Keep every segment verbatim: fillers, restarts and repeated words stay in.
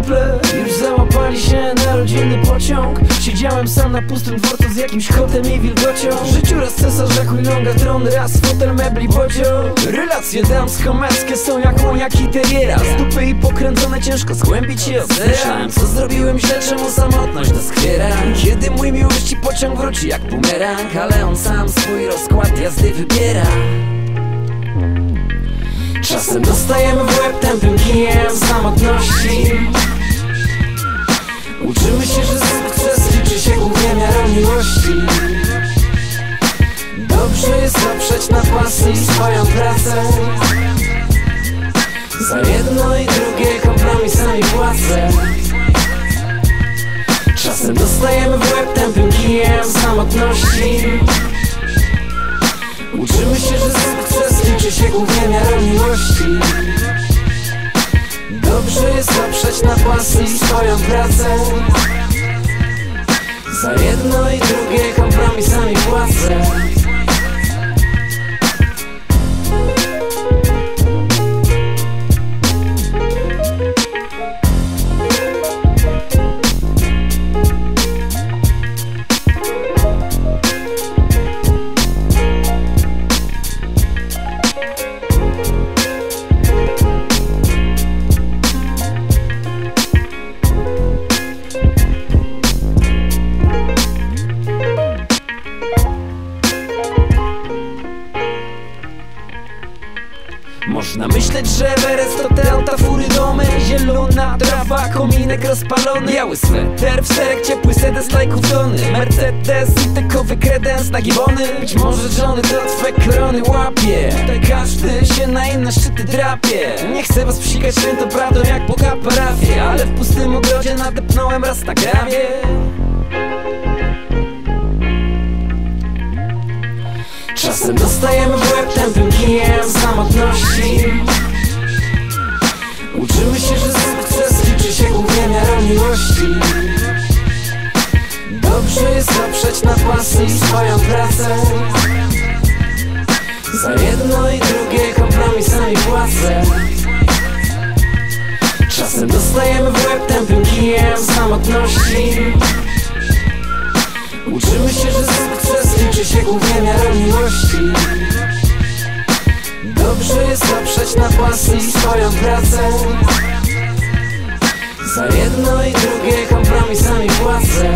kumple już załapali się na rodzinny pociąg. Siedziałem sam na pustym dworcu z jakimś kotem i wilgocią. W życiu raz cesarz, jak ulonga tron, raz fotel, mebli, pociąg. Relacje damsko-męskie są jak łoniak i teriera. Z dupy i pokręcone ciężko zgłębić się od zera. Myślałem, co zrobiłem źle, czemu samotność doskwiera. Kiedy mój miłości pociąg wróci jak bumerang, ale on sam swój rozkład jazdy wybiera. Czasem dostajemy w łeb tępym kijem samotności. Uczymy się, że sukces liczy się głównie miarą miłości. Dobrze jest oprzeć na pasji swoją pracę. Za jedno i drugie kompromisami płacę. Czasem dostajemy w łeb tępym kijem samotności. Uczymy się, że sukces liczy się głównie miarą miłości. Dobrze jest oprzeć na pasji swoją pracę. Za jedno i drugie kompromisami płacę. Można myśleć, że Everest to te auta, fury, domy, zielona trawa, kominek rozpalony, biały sweter, w serek, ciepły sedes, lajków tony, Mercedes i tekowy kredens na gibony. Być może żony to twe korony łapie. Tutaj każdy się na inne szczyty drapie. Nie chcę was psikać świętą prawdą jak Boga parafię, ale w pustym ogrodzie nadepnąłem raz na grawie. Czasem dostajemy w łeb tępym kijem samotności. Uczymy się, że sukces liczy się głównie miarą miłości. Dobrze jest oprzeć na pasji swoją pracę. Za jedno i drugie kompromisami płacę. Czasem dostajemy w łeb tępym kijem samotności. Uczymy się, że sukces liczy się głównie miarą miłości. Dobrze jest oprzeć na pasji swoją pracę. Za jedno i drugie kompromisami płacę.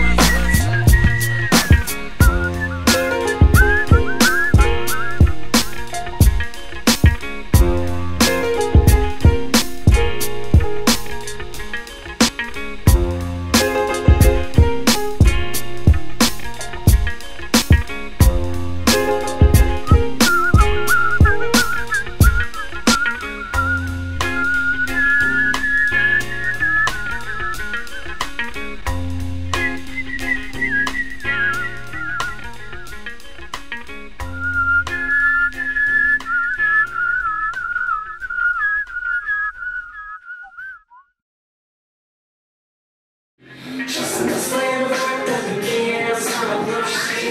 Czasem dostajemy w łeb tępym kijem samotności.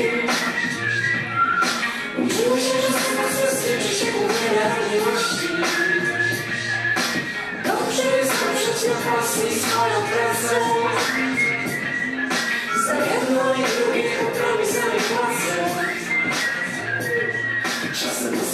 Uczymy się, że sukces liczy się głównie miarą miłości. Dobrze jest oprzeć na pasji swoją pracę. Za jedno i drugie kompromisami płacę. Czasem